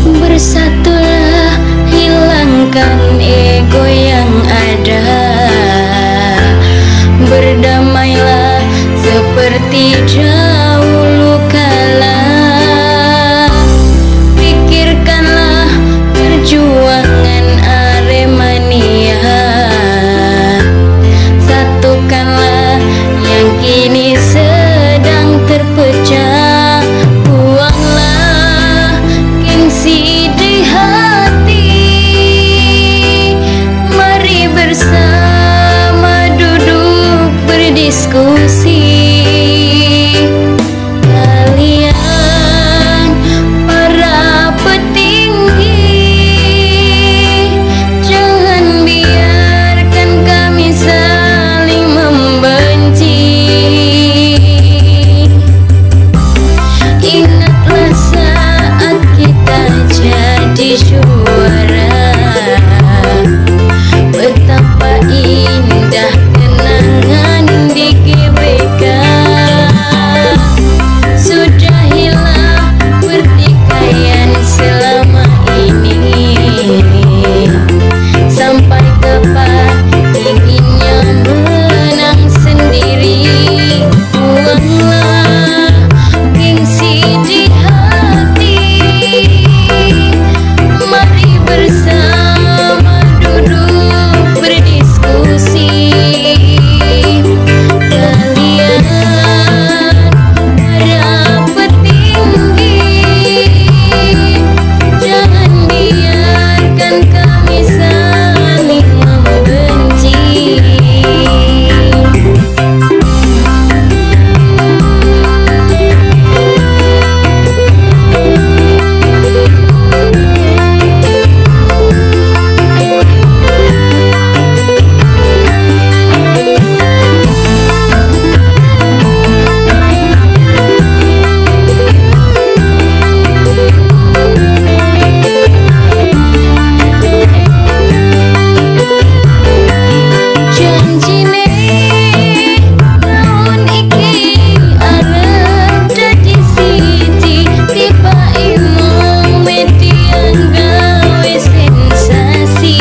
Bersatulah, hilangkan ego yang ada. Berdamailah seperti dahulu kala. Pikirkanlah perjuangan Aremania. Satukanlah yang kini sedang terpecah. Buanglah gengsi di hati. Mari bersama duduk berdiskusi. Kalian para petinggi, jangan biarkan kami saling membenci. Ingatlah saat kita jadi juara, betapa indah kenangan di GBK. Sudah hilang pertikaian selama ini. Sampai kapan inginnya menang sendiri? Buanglah gengsi di hati. Mari bersama duduk berdiskusi. Kalian para petinggi, jangan biarkan kami saling membenci. Janjine tahun iki arep dadi siji. Tiba imong media gawe sensasi.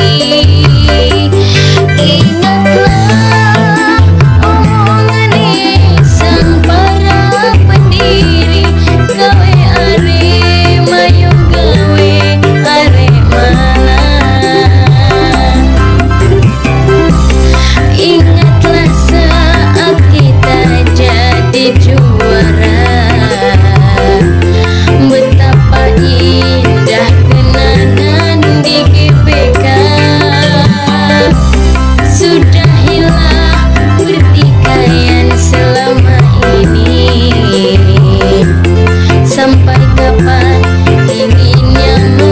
Ingatlah omongane sang para pendiri. Gawe Arema yo gawe Aremana. Ingatlah saat kita jadi juara, betapa indah kenangan di GBK. Sudah hilang pertikaian selama ini. Sampai kapan inginnya